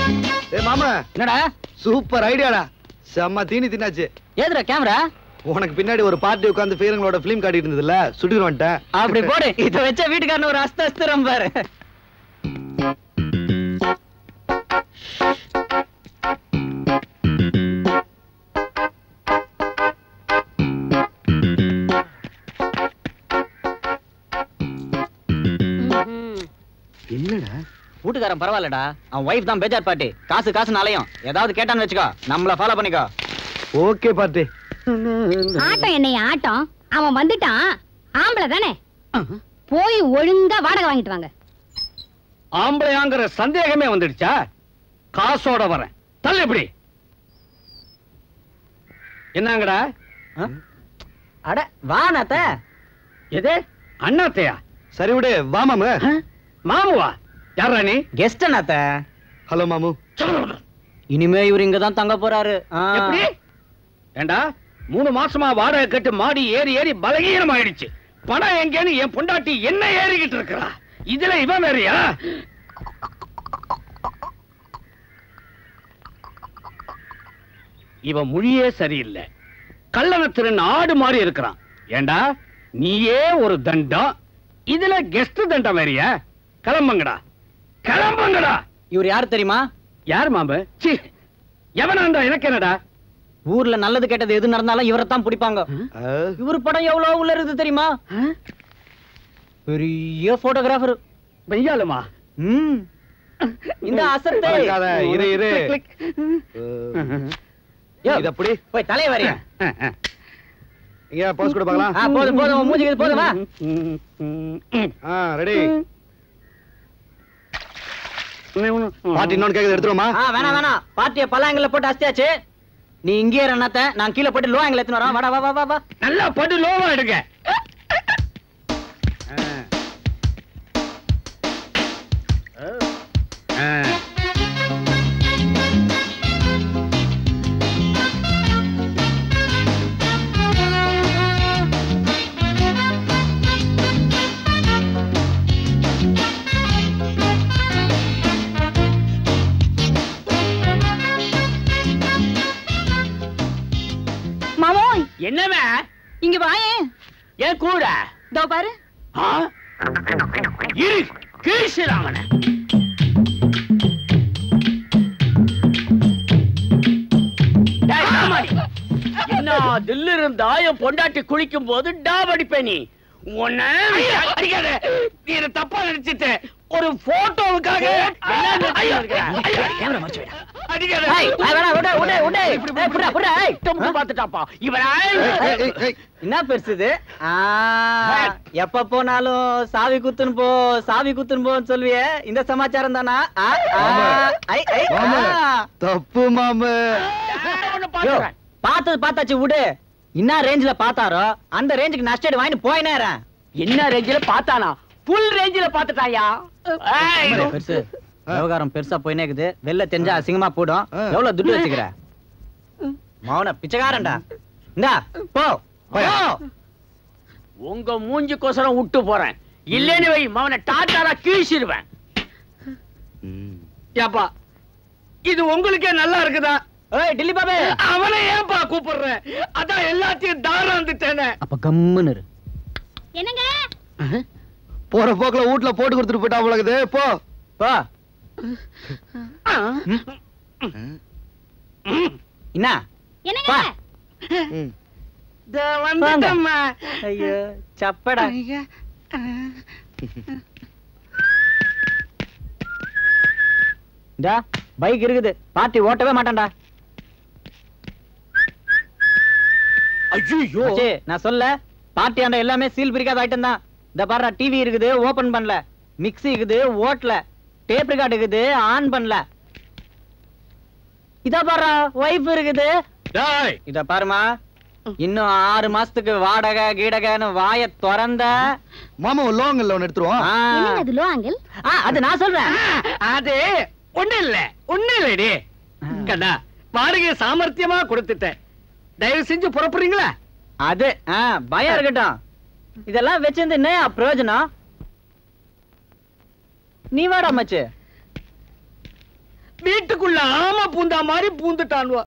ஏய் மாமா, என்னடா சூப்பர் ஐடியாடா. செம்ம தீனி தின்னாச்சு. ஏதுடா கேமரா? உனக்கு பின்னாடி ஒரு பார்ட்டி உட்கார்ந்து ஃபீலிங்களோட ஃபிலிம் காட்டிட்டு இருந்ததுல, சுட்டிட்டு வந்துட்டேன். அப்படி போடு. இத வச்ச வீட்டுக்காரன் ஒரு அஸ்தஸ்திரம் பாரு. என்னடா வீட்டுக்காரன் பரவாயில்லடா, அவன் வைஃப் தான் பேஜார் பாட்டி. காசு காசு நாளையும் ஏதாவது கேட்டான்னு வச்சுக்கோ, நம்மள ஃபாலோ பண்ணிக்கோ. Okay party. ஆட்டம் என்னைய ஆட்டம், அவன் வந்துட்டான். ஆம்பளை தானே, போய் ஒழுங்கா வாடகை வாங்கிட்டு வாங்க. ஆம்பளையாங்கிற சந்தேகமே வந்துடுச்சா? காசோட வரேன், தள்ளு. எப்படி என்னங்கடா? அட வா நாத்த. எது அண்ணாத்தையா? சரி விடு, வா மாமு. மாமுவா? யாரா நீ? கெஸ்ட் நாத்த. ஹலோ மாமு. இனிமே இவர் இங்கதான் தங்க போறாரு. எப்படி? ஏண்டா 3 மாசமா வாடகை கட்டு மாடி ஏறி ஏறி பலகீனம் ஆயிடுச்சு. பணம் எங்கேன்னு என் பொண்டாட்டி என்ன ஏறிக்கிட்டு இருக்கிறா. இதுல இவன் வேறையா? இவன் மொழியே சரியில்லை. கள்ளனத்திறன் ஆடு மாதிரி இருக்கிறான். ஏண்டா நீயே ஒரு தண்டம், இதுல கெஸ்ட் தண்டம் வேறியா? கிளம்புங்கடா, கிளம்புங்கடா. இவர் யாரு தெரியுமா? யார் மாம்பு? எவனாண்டா? எனக்கு என்னடா? ஊர்ல நல்லது கெட்டது எது நடந்தாலும் இவரைத்தான் பிடிப்பாங்க. இவர் படம் எவ்வளவு உள்ள இருக்குது தெரியுமா? பெரிய போட்டோகிராஃபர். மெய்யாலுமா? இந்த அசத்தை இரு இரு. இது அப்படி போய் தலைய வரையா. இங்க போஸ் கூட பார்க்கலாம். போதும் போதும், மூஞ்சிக்கு போதும். வா. ரெடி. பார்ட்டி இன்னொன்னு கேக்குது, எடுத்துருமா? வேணாம் வேணாம், பார்ட்டியை பல்லாங்கல்ல போட்டு அஸ்தியாச்சு. நீ இங்கே என்னத்த, நான் கீழே போட்டு லோ ஆங்கிள் எடுத்துன்னு வரேன். வாடா வா வா வா. நல்லா போட்டு லோவா எடுங்க. என்னவே இங்க வாயே. ஏன் கூட? இதோ பாரு. இரு கீழ்ச்சிராமன. என்ன தில்லு இருந்தா என் பொண்டாட்டி குளிக்கும் போது டாப் அடிப்பேன். நீ உன்னை அடிக்காத. நீ தப்பா நினைச்சிட்ட. ஒரு போட்டோவுக்காக என்ன பெருசுது? எப்ப போனாலும் சாவி குத்துன்னு போ, சாவி குத்துன்னு போன்னு சொல்லுவியே, இந்த சமாச்சாரம் தானா? தப்பு மாமு. பார்த்தது பார்த்தாச்சு விடு. என்ன ரேஞ்சில பார்த்தாரோ அந்த ரேஞ்சுக்கு நஷ்டம் வாங்கி போயினேறேன். என்ன ரேஞ்சில பார்த்தானா? புல் ரேஞ்சில பார்த்துட்டாயா? பெருசு விவகாரம் பெருசா போயினே இருக்குது. வெளில தெரிஞ்சா அசிங்கமா போடும். எவ்வளவு துட்டு வச்சுக்கிற? மௌன பிச்சைக்காரன்டா. இந்தா போ. உங்க மூஞ்சிக்கோசரம் விட்டு போறேன். இல்லேன்னு வை, மவனை டாட்டாரா கீழ்ச்சிருவேன். ஏப்பா இது உங்களுக்கே நல்லா இருக்குதா? டில்லி பாபு, அவனை ஏன்பா கூப்பிடுற? அதான் எல்லாத்தையும் தாராந்துட்டேனே. அப்ப கம்முன்னு இரு. என்னங்க போற போக்குல வீட்ல போட்டு கொடுத்துட்டு போயிட்டா போலக்குது. போ போ. என்ன என்னங்க? வந்துட்டம்மா. ஐயோ சப்படா. பைக் இருக்குது, பார்ட்டி ஓட்டவே மாட்டான்டா. ஐயோ நான் சொல்ல, பார்ட்டி ஆண்ட எல்லாமே சீல் பிரிக்காத ஐட்டம் தான். இந்த பாரு, டிவி இருக்குது ஓபன் பண்ணல, மிக்ஸி இருக்குது ஓட்டல, டேப் ரெக்கார்ட் இருக்குது ஆன் பண்ணல. இத பாரு, வைஃப் இருக்குது. இத பாருமா, இன்னும் 6 மாசத்துக்கு வாடகை கீடகைன்னு வாய திறந்த மாமா லோங் இல்ல ஒன்னு எடுத்துருவோம். அது லோ ஆங்கிள். அது நான் சொல்றேன். அது ஒண்ணு இல்லடி கண்ணா. வாடகை சாமர்த்தியமா கொடுத்துட்டேன். தயவு செஞ்சு புறப்படுறீங்களா? அது பயம் இருக்கட்டும். இதெல்லாம் வச்சிருந்து என்ன பிரயோஜனம்? நீ வாடா மச்சு. வீட்டுக்கு பூந்தா மாதிரி பூந்துட்டான்வா.